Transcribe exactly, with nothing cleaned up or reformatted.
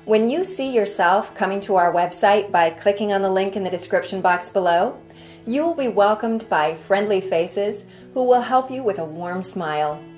When you see yourself coming to our website by clicking on the link in the description box below, you will be welcomed by friendly faces who will help you with a warm smile.